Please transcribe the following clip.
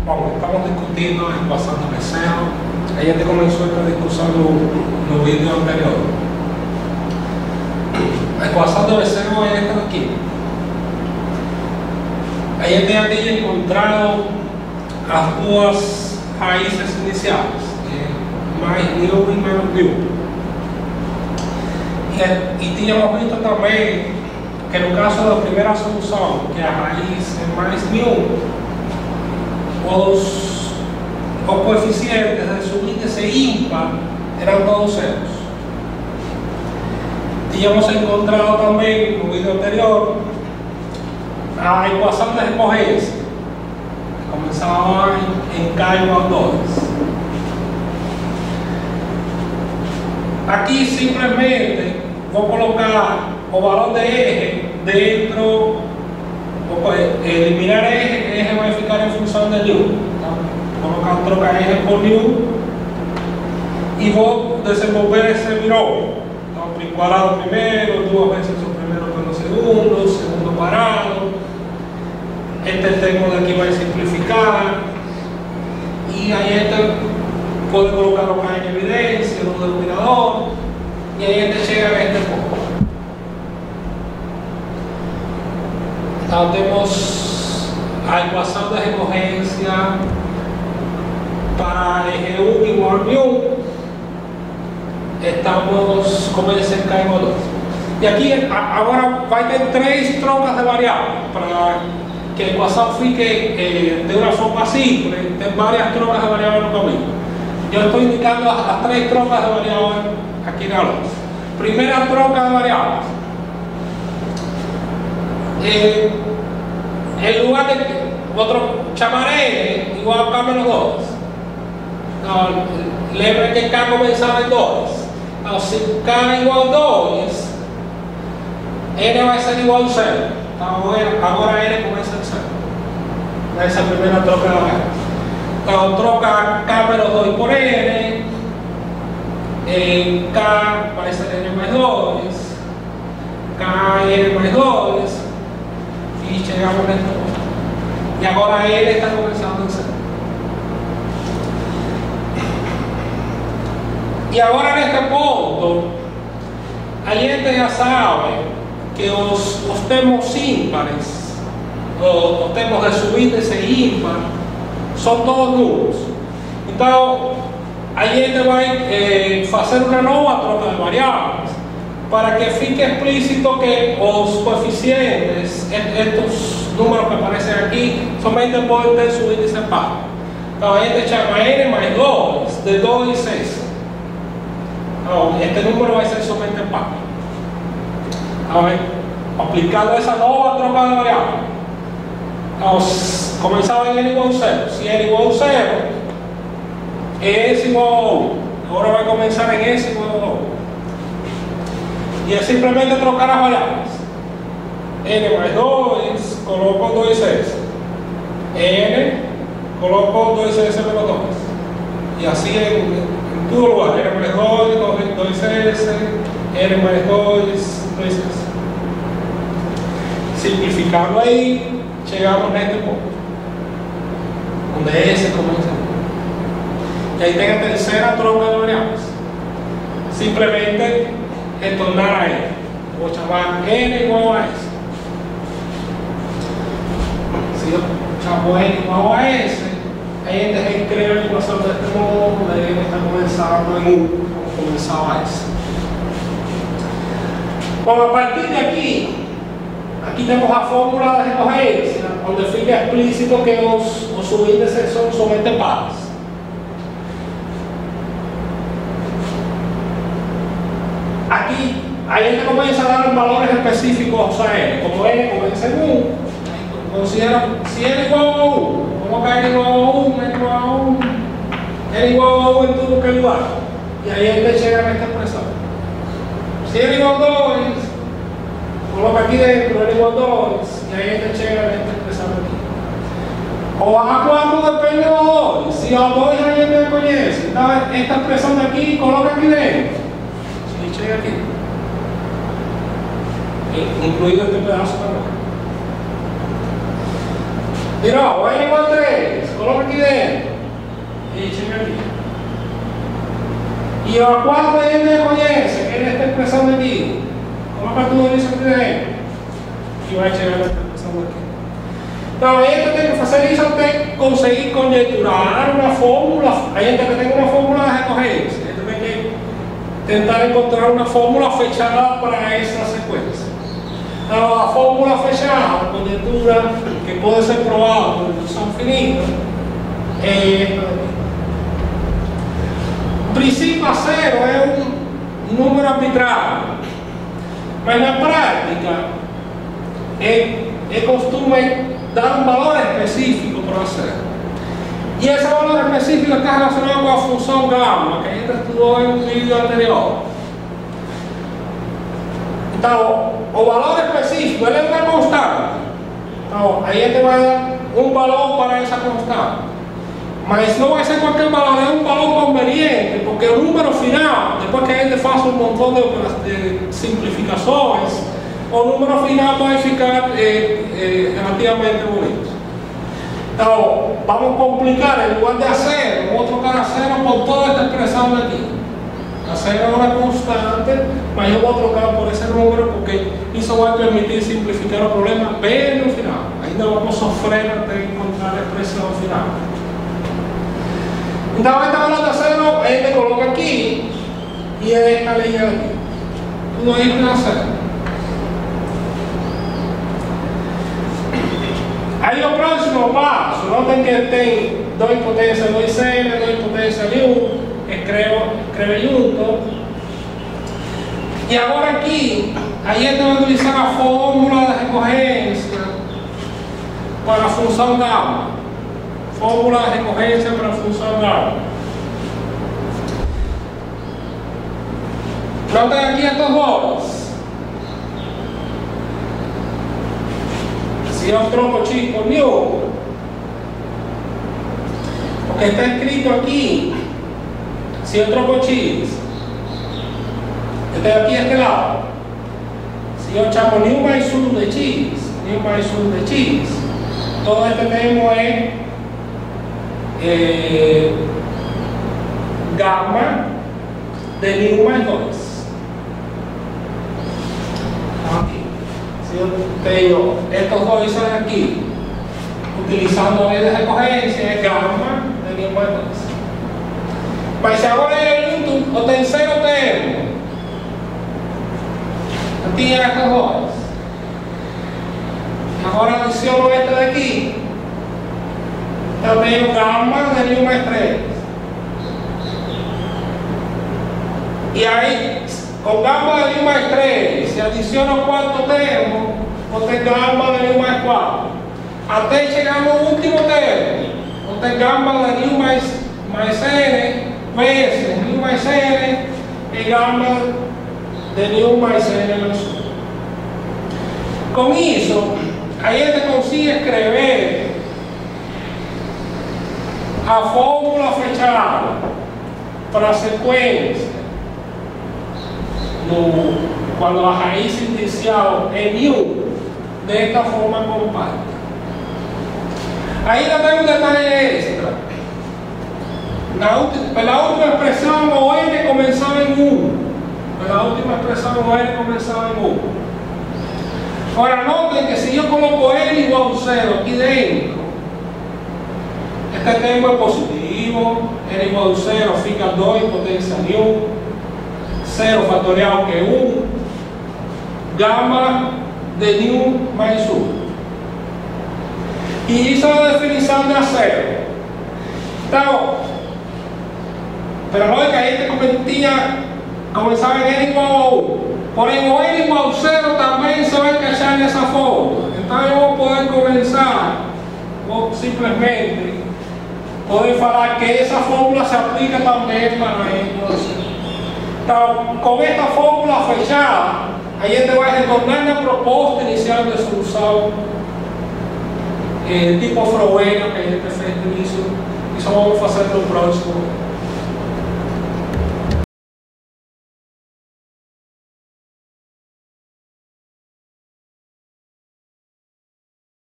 Bueno, estamos discutiendo la ecuación de Bessel. Ella te comenzó esta discusión en los vídeos anteriores. La ecuación de Bessel es esta de aquí. Ella te había encontrado las dos raíces iniciales, más nu y menos nu. Y teníamos visto también que en el caso de la primera solución, que a raíz es más nu, los coeficientes de su índice impar eran todos ceros. Teníamos encontrado también en un video anterior la ecuación de homogeneidad, que comenzaba en K igual a 2. Aquí simplemente voy a colocar el valor de eje dentro, eliminar eje va a ficar en función de nu. Colocar troca eje por nu y voy a desenvolver ese binomio. Cuadrado primero, dos veces el primero con los segundos, segundo parado. Este termo de aquí va a simplificar. Y ahí este puede colocarlo acá en evidencia, en un denominador. Y ahí este llega a este punto. Entonces tenemos la ecuación de homogeneidad para eje 1 igual a mu. Estamos como el K igual a 2. Y aquí ahora va a tener tres trocas de variables para que la ecuación fique de una forma simple, de varias trocas de variables en el camino. Yo estoy indicando las tres trocas de variables aquí en la luz. Primera troca de variables. En lugar de otro llamaré igual a K menos 2. No, lembra que K comenzaba en 2. Si K igual a 2, N va a ser igual a 0. Ahora N comienza en 0. Esa es la primera troca de variables. Entonces troca K menos 2 por N. K va a ser N más 2. K N más 2. Y llegamos a este punto. Y ahora N está comenzando en 0. Y ahora en este punto, la gente ya sabe que los termos ímpares, los termos de su índice impar, son todos nulos. Entonces, la gente va a hacer una nueva troca de variables para que fique explícito que los coeficientes, estos números que aparecen aquí, solamente pueden tener su índice par. Entonces, la gente llama N más 2, de 2 y 6. Este número va a ser solamente par. A ver, aplicando esa nueva troca de variables, comenzaba en N igual a 0. Si N igual a 0, es igual a 1. Ahora va a comenzar en S igual a 2. Y es simplemente trocar las variables. N más 2, coloco 2 y 6. N, coloco 2 y 6 menos 2. Y así en todo lugar, N más 2, 2 y 6, N más 2, 2 y 6. Simplificando ahí, llegamos a este punto, donde S comienza. Y ahí tengo tercera troca de variables. Simplemente retornar a N. Voy a llamar N igual a S. Si yo llamo N igual a S, ahí gente escribe la ecuación de este modo, de N está comenzando en 1, como comenzaba S. Bueno, a partir de aquí tenemos la fórmula de homogeneidad, donde fica explícito que los subíndices son solamente pares. Aquí, ahí gente comienza a dar valores específicos a N, como N comienza en 1, considera si N igual a 1, coloca N igual a 1, N igual a 1, N igual a 1 en todo que lugar, y ahí gente llega a esta expresión. Si N igual a 2, coloca aquí dentro N igual a 2, y ahí gente llega a esta expresión aquí. O a 4 depende de 2, si a 2 ya gente conoce, esta expresión de aquí, coloca aquí dentro. Y llega aquí, incluido este pedazo también. Mira, N igual a 3, coloca aquí dentro. E a qual ele reconhece que ele está expressando aqui. Coloca tudo isso aqui dentro. Que vai chegar nessa expressão aqui. Então, a gente tem que fazer isso até conseguir conjecturar uma fórmula. A gente tem uma fórmula de recorrência. A gente tem que tentar encontrar uma fórmula fechada para essa sequência. Então, a fórmula fechada, a conjectura que pode ser provada por indução finita, é esta aqui. O princípio a zero é um número arbitrário, mas na prática é costume dar um valor específico para o zero. E esse valor específico está relacionado com a função gama, que a gente estudou em um vídeo anterior. Então, o valor específico ele é uma constante. Então, aí a gente vai dar um valor para essa constante. Mas não vai ser qualquer valor, é um valor conveniente, porque o número final, depois que a gente faz um montão de simplificações, o número final vai ficar relativamente bonito. Então, vamos complicar, em lugar de a zero, vou trocar a zero por toda esta expressão aqui. A zero é uma constante, mas eu vou trocar por esse número porque isso vai permitir simplificar o problema bem no final. Ainda vamos sofrer até encontrar a expressão final. Então, esta valor de zero a gente coloca aqui e esta linha aqui. Tudo isso é zero. Aí o próximo passo, notem que tem 2 potência 2n, 2 potência 1, escreve junto. E agora aqui, aí a gente vai utilizar a fórmula de recorrência para a função gama. Fórmula de recorrência para a função gama. Notem aqui estes dois. Se eu troco x por μ, o que está escrito aqui, se eu troco x, eu tenho aqui este lado. Se eu chamo μ mais 1 de x, μ mais 1 de x, todo este termo é gama de μ mais 2. Aqui. Se eu tenho estes dois aqui, utilizando a lei de recorrência, é gama de μ mais 2. Mas se agora eu junto o terceiro termo, eu tinha estes dois. Agora adiciono este daqui, eu tenho gama de μ mais 3. E aí, com gama de μ mais 3, se adiciona o quarto termo, vou ter gama de μ mais 4. Até chegar no último termo, vou ter gama de μ mais n vezes μ mais n e gama de μ mais n menos 1. Com isso, a gente consigue escrever a fórmula fechada para a sequência quando a raiz inicial é μ, desta forma compacta. Ainda tem um detalhe extra. Pela última expressão, o n começava em 1. Pela última expressão, o n começava em 1. Agora, notem que se eu coloco n igual a 0 aqui dentro, este termo é positivo, n igual a 0 fica 2 potência μ. 0 fatorial que é 1, gama de μ mais 1. E isso é a definição de a zero. Então, pela lógica, a gente começava em n igual a 1. Porém, o n igual a 0 também se vai encaixar nessa fórmula. Então, eu vou poder começar, vou simplesmente poder falar que essa fórmula se aplica também para n igual a 0. Então, com esta fórmula fechada, a gente vai retornar na proposta inicial de solução tipo Froueno que a gente fez no início. Isso vamos fazer no próximo